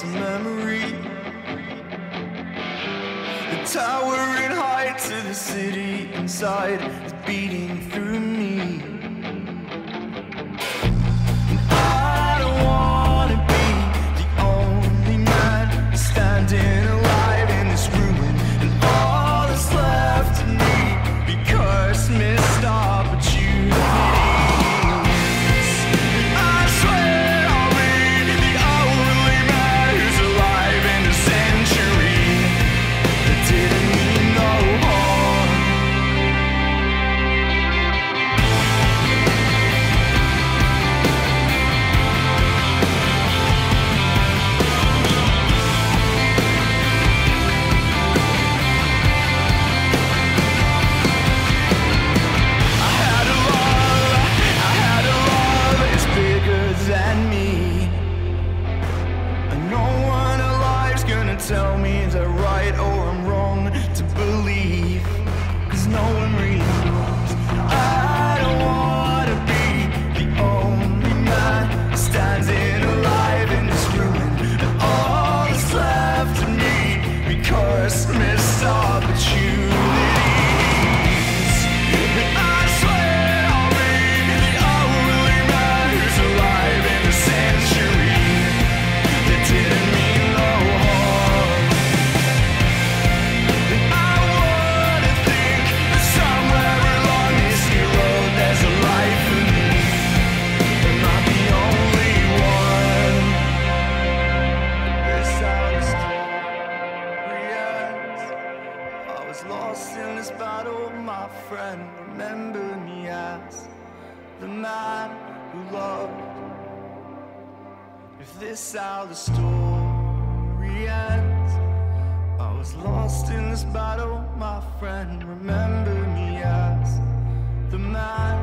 a memory. The towering heights of the city inside is beating through me. And I don't wanna be the only man standing alive in this ruin, and all that's left of me because missed opportunities. I swear I'll be the only man who's alive in a century that didn't mean no harm. I had a love that's bigger than me, and no one alive's gonna tell me is I right or I'm wrong to believe, 'cause no one really knows. I don't wanna be the only man standing alive in this ruin, and all that's left of me because missed opportunities. And I swear I'll be the only man who's alive in a century that didn't mean no harm. And I wanna think that somewhere along this here road there's a life for me. I'm not the only one. This how the story ends. I was lost in this battle, my friend. Remember me as the man who loved. If this how the story ends, I was lost in this battle, my friend. Remember me as the man